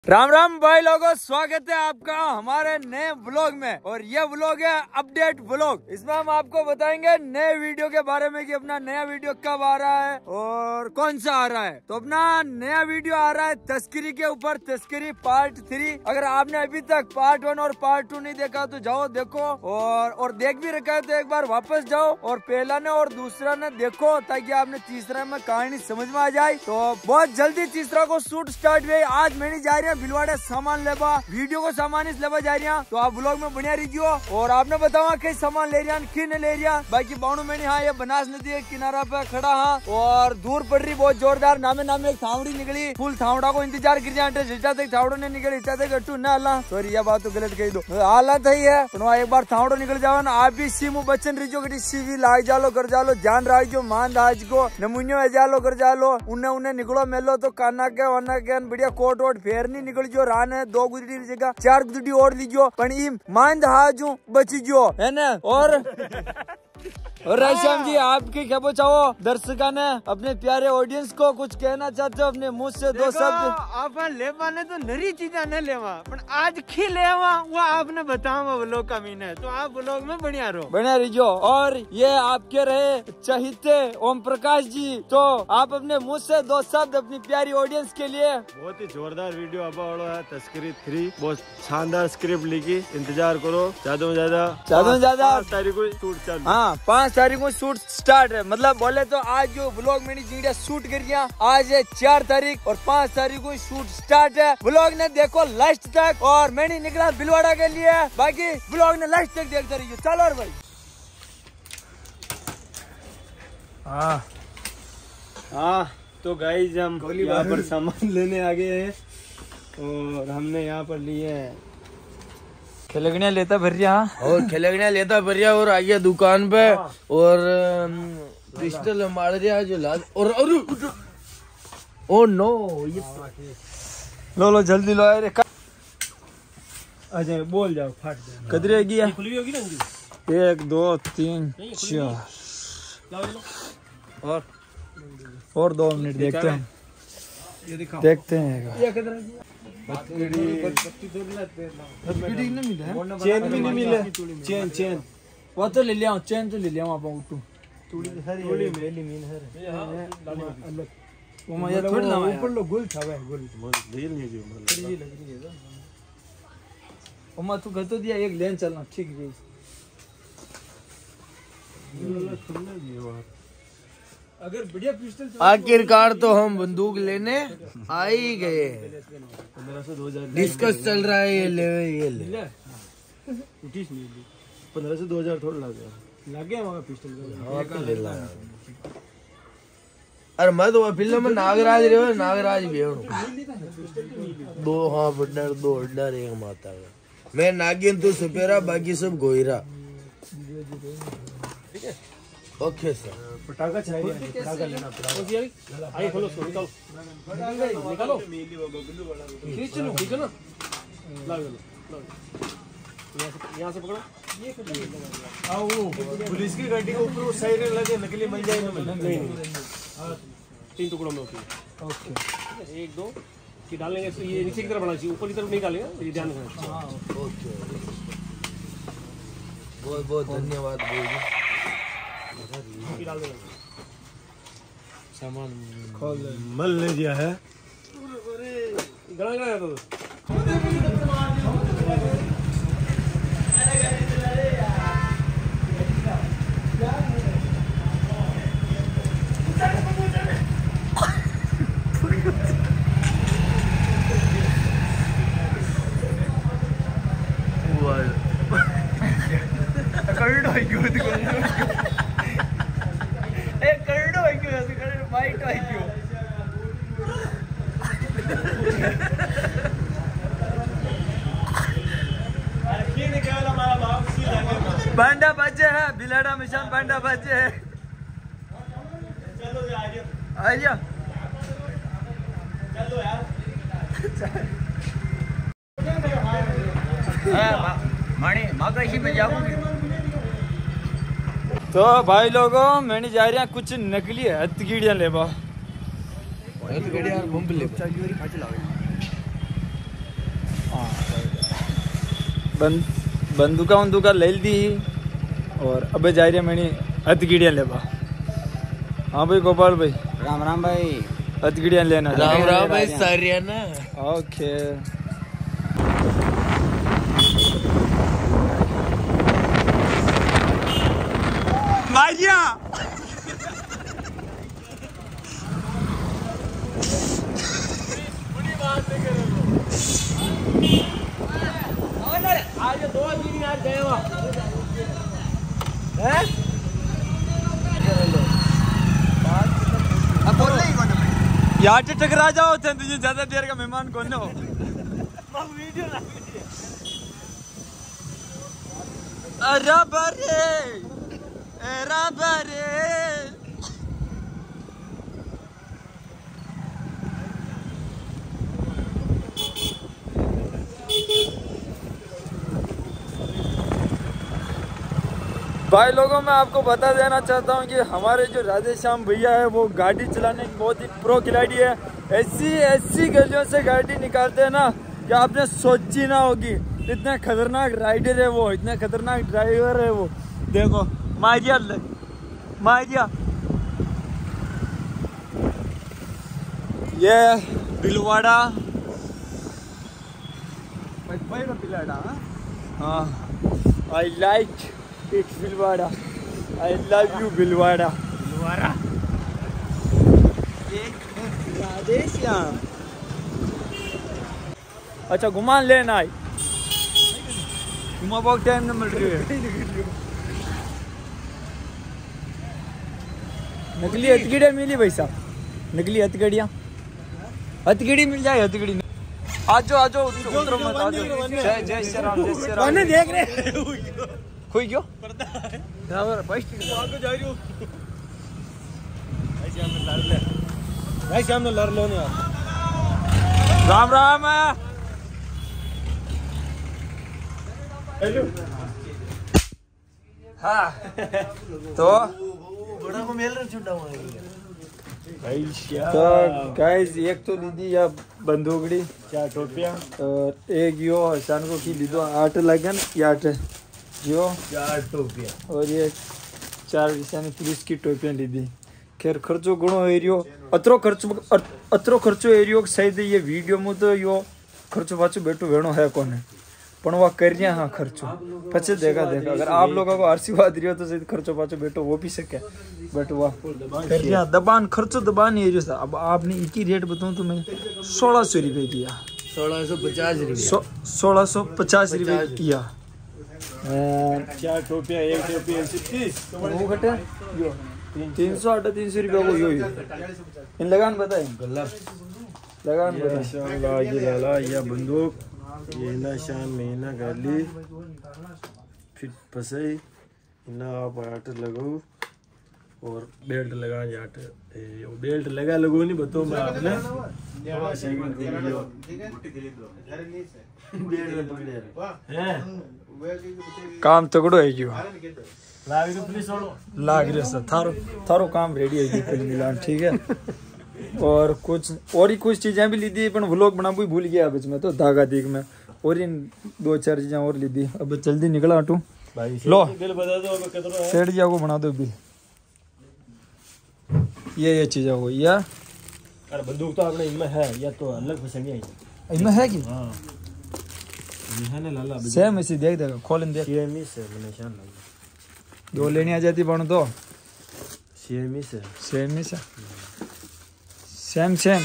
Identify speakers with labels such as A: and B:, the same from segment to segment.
A: राम राम भाई लोगों, स्वागत है आपका हमारे नए व्लॉग में। और ये व्लॉग है अपडेट व्लॉग। इसमें हम आपको बताएंगे नए वीडियो के बारे में कि अपना नया वीडियो कब आ रहा है और कौन सा आ रहा है। तो अपना नया वीडियो आ रहा है तस्करी के ऊपर, तस्करी पार्ट 3। अगर आपने अभी तक पार्ट 1 और पार्ट 2 नहीं देखा तो जाओ देखो, और देख भी रखा है तो एक बार वापस जाओ और पहला ने और दूसरा ने देखो, ताकि आपने तीसरा में कहानी समझ में आ जाए। तो बहुत जल्दी तीसरा को शूट स्टार्ट हुई। आज मैंने जा रही है भिलवाड़े सामान लेबा, वीडियो को सामान इस लेबा जा रही है। तो आप व्लॉग में बनिया रहियो और आपने बतावा कई सामान ले रही कि नहीं ले रही। बाकी बाणु मैंने हाँ ये बनास नदी के किनारा पे खड़ा हाँ, और दूर पड़ रही बहुत जोरदार। नामे नामे एक थावड़ी निकली, फुल थावड़ा को इंतजार कर जाते थावड़ो ने निकली गट्टू न हला। सॉरी यह बात तो गलत कही दो, हालत है है पर एक बार थावड़ो निकल जाओ ना। आप भी सीमू बच्चन रहियो कटी सीवी लाग जालो कर जालो, ध्यान रखो मान आज को नमूनियो जालो कर जालो। उन्हें निकलो मेलो तो काना के वना के बढ़िया कोट वोट फेर नहीं निकल जो रान है। 2 गुजरी जगह 4 गुजरी और लीजो पण इम मान हाजू बची जो है ना। और रायश्याम जी आपकी क्या चाहो दर्शका ने अपने प्यारे ऑडियंस को कुछ कहना चाहते हो अपने मुंह से 2 शब्द?
B: आप लेवा ने तो नरी चीजा न लेवा पर आज खी लेवा वो आपने बतावा व्लॉग का मीन है। तो आप व्लॉग में बढ़िया रहियो। और ये आपके रहे चहिते ओम प्रकाश जी, तो आप अपने मुंह से 2 शब्द अपनी प्यारी ऑडियंस के लिए। बहुत ही जोरदार वीडियो अब है तस्करी 3, बहुत शानदार स्क्रिप्ट लिखी, इंतजार करो। ज्यादा में ज्यादा 5 तारीख को शूट चालू।
A: हाँ 5 तारीख को शूट स्टार्ट है। मतलब बोले तो आज जो व्लॉग मैंने जीडिया शूट कर दिया, आज है 4 तारीख और 5 तारीख को शूट स्टार्ट है। व्लॉग ने देखो लास्ट तक और मैंने निकला भिलवाड़ा के लिए। बाकी व्लॉग ने लास्ट तक देखते रहिए। चलो और भाई
B: हाँ तो गाइस हम यहाँ पर सामान लेने आ गए हैं और हमने यहाँ पर लिए हैं
A: खिलगनिया लेता भरिया
C: और खिलगनिया लेता भरिया और आइए दुकान पे और पिस्टल मार दिया जो लाल और ओ नो ये
A: लो जल्दी लो यार।
B: अच्छा बोल जाओ फट जाए
A: कदरे गया
B: खुली होगी ना
A: 1 2 3 4 और 2 मिनट देखते हैं
B: चेन भी नहीं मिला। चेन
A: वो तो ले लिया, चेन तो ले लिया आप उठू
B: ऊपर लो गुल था गुल ढील नहीं जो
A: ओमा तू कहतो दिया एक लेन चलना ठीक है। अगर बढ़िया पिस्टल
C: आखिरकार तो हम बंदूक लेने आ ही गए।
B: 1500 से 2000
C: डिस्कस चल रहा है, ये ले
B: 1500 से 2000 थोड़ा लगे हमारा पिस्टल का।
C: अरे मैं तो फिल्म में नागराज रहे नागराज भी 2 हाँ बड्डर 2 अड्डर 1 माता का। मैं नागिन तू सुपेरा बाकी सब गोईरा। ठीक है ओके सर।
B: पटाखा चाहिए, पटाखा लेना पड़ेगा। आई खोलो उसको निकालो खींच लो ना यहाँ से पकड़ो। आओ पुलिस की गाड़ी के ऊपर वो साइड लगे नकली मिल जाएगा। नहीं 3 टुकड़ों में होती है। ओके 1 2 की डालेंगे ये नीचे की तरफ बढ़ना चाहिए, ऊपर की तरफ नहीं डालेंगे, ये ध्यान रखना।
C: ओके बहुत बहुत धन्यवाद
B: सामान मल ले दिया है। गड़ा तो
A: बांडा बाजे है, बिलाड़ा मिशान बांडा बाजे है।
B: चलो
A: आ जाओ मानी माँ का इसी में जाऊंगी। तो भाई लोगों मैंने जा रहा कुछ नकली हथकड़ियाँ लेबा। बंदूका ले दी और अबे जा रही मैंने हथगिड़िया लेबा। हाँ भाई गोपाल भाई,
B: राम राम भाई।
A: हथगिड़िया लेना।
C: राम राम भाई सारिया ना।
A: ओके मारिया।
C: आज 2 दिन यार गए वहाँ
A: यार टकरा जाओ थे तुझे ज्यादा देर का मेहमान कौन हो। अरे बरे भाई लोगों, मैं आपको बता देना चाहता हूँ कि हमारे जो राधेश्याम भैया है वो गाड़ी चलाने की बहुत ही प्रो खिलाड़ी है। ऐसी गलियों से गाड़ी निकालते हैं ना कि आपने सोची ना होगी। इतना खतरनाक राइडर है वो, इतना खतरनाक ड्राइवर है वो। देखो मारिया ये भिलवाड़ा। हाँ I like it's Bhilwara, I love you Bhilwara. Radheshyam अच्छा घुमान लेना आई घुमा बहुत टाइम न मिल रही है। नकली हथगड़िया मिली भाई साहब, नकली हथगड़िया हथगड़ी मिल जाए। हथगड़ी आजो उतरो मत आजो। जय श्री राम जय श्री राम। देख रहे खुई क्यों
B: भाई सामने लड़ लो ना।
A: राम राम हाँ तो
C: बड़ा को मेल छुट्टा
A: तो गाइस एक तो लीदी या बंदूकड़ी
B: 4 टोपियां
A: और एक यो हसन को की लीदो 8 लगन या 8 जो
C: 4 टोपियां
A: और ये 4 विषय पुलिस की टोपियां लीदी। खैर खर्चो घणो एरियो अतरो खर्चो एरियो सही दे। ये वीडियो में तो यो खर्चो पाछो बेटो वेणो है कोने पण वह कर रहा। हाँ खर्चो पचे देखा अगर आप लोगों को आशीर्वाद रियो तो सही खर्चो पाछो बेटो वो भी सके बट वह कर रहा दबान खर्चो दबान एरियो था। अब आपने एक ही रेट बताऊं तो मैं 1600 रुपये किया।
C: 1650 रुपये
A: 1650 रुपये किया।
B: 4 टोपियां 1 टोपी 130
A: वो घटे यो 300 रुपये को यो इन लगान बताए लगान
B: लाला या बंदूक ये ना शाम में ना गाली फिर फसई ना आप आट लगाओ और बेल्ट लगा जाट बेल्ट लगा लगो नहीं बताओ मैं आपने
A: काम तगड़ो है जो
B: पुलिस
A: लाग रहे सर थारो काम रेडी है कुल मिलान ठीक है। और ही कुछ चीजें भी ली थी पर व्लॉग बना भी भूल गया बीच में तो धागा दीग में और इन 2-4 चीजें और ली थी। अब जल्दी निकला हटू लो
B: बिल बता दो अब कितना है।
A: सेठ जी को बना दो बिल। ये चीजें हो या
B: अरे बंदूक तो आपने इनमें है या तो अलग पसंद है
A: इनमें है कि
B: हां ये है ना लाला
A: सेम इसी देख देगा खोलन देख
B: सीएमई से निशान लगा
A: 2 लेनी आ जाती बन तो
B: सीएमई से
A: सेम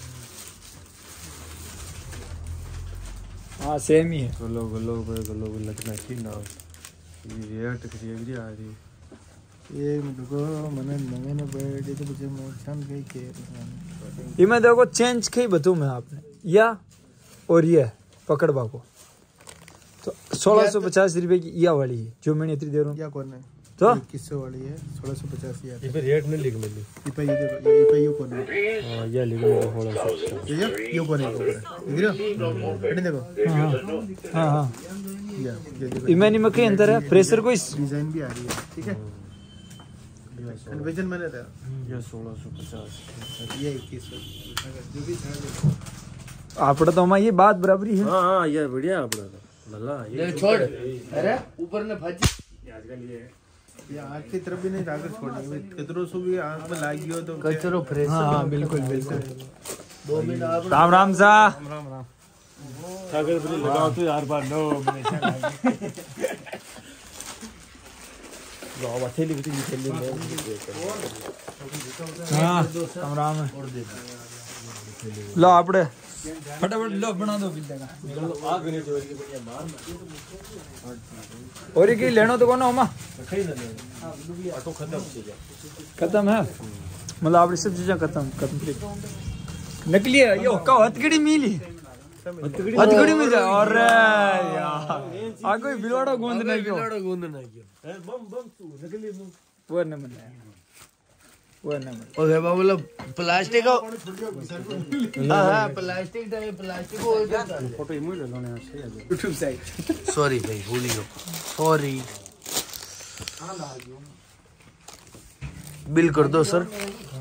A: हाँ सेम ही है।
B: गलो लगना की ना ये रेट खरीदी आ रही ये मुझको मने नवे ने बैठे तो मुझे मोशन गई के
A: इमे देखो चेंज कई बताऊं मैं आपने या और ये पकड़वा को तो 1650 रुपए की या वाली है जो मैंने इतनी दे रहा हूँ
B: क्या कौन है
A: तो
B: किससे वाली है 1650 यार ये पे रेट नहीं लिख मिली ये पे ये पे यो कौन है हां ये लिख मिली 1650 ये कौन है ऊपर देखो
A: हां
B: या
A: इमेनी में के अंदर है प्रेशर कोई
B: डिजाइन भी आ रही है ठीक है कन्वर्जन मैंने था ये 1650 ये 2100 जो भी था आपड़ा
A: तो हमारी ये बात बराबरी है।
B: हां ये बढ़िया आपड़ा
C: छोड़, अरे ऊपर ने भाजी
B: आँख की तरफ भी नहीं जाकर छोड़नी, कितनों सो भी आँख में लागी हो तो
C: कचरो फ्रेश।
A: हाँ बिल्कुल बिल्कुल।
C: 2 मिनट आप
A: राम राम सा।
B: लगाओ तो यार बार नो
A: हाँ राम राम। लो आपड़े फटाफट लो बना दो पिज्जा का। और ये लेना तो कौन होमा खत्म है, मतलब आपकी सब चीजें खत्म नकली है। ये हुक्का हथकड़ी मिली, हथकड़ी मिल जाए। और यार आ कोई बिलवाड़ा गूंद नहीं क्यों वो नहीं मन वो नहीं मन।
C: ओके बाबू प्लास्टिक का हां प्लास्टिक का प्लास्टिक को
B: फोटो इमो ले लो ना
A: यूट्यूब साइट।
C: सॉरी भाई भूल गया, सॉरी। बिल कर दो सर।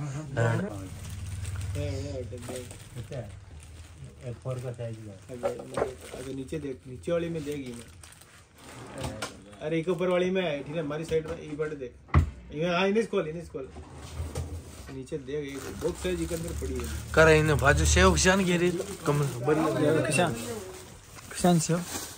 B: अगर नीचे देख, नीचे वाली में देगी मैं, अरे एक ऊपर वाली में ठीक है हमारी साइड में ये बड़े देख ये। हाँ इन्हें खोल नीचे देख, एक बॉक्स है जिसके अंदर पड़ी है।
C: कर इन्हें बाजू सेव किसान गिरी कम बड़ी
A: किसान से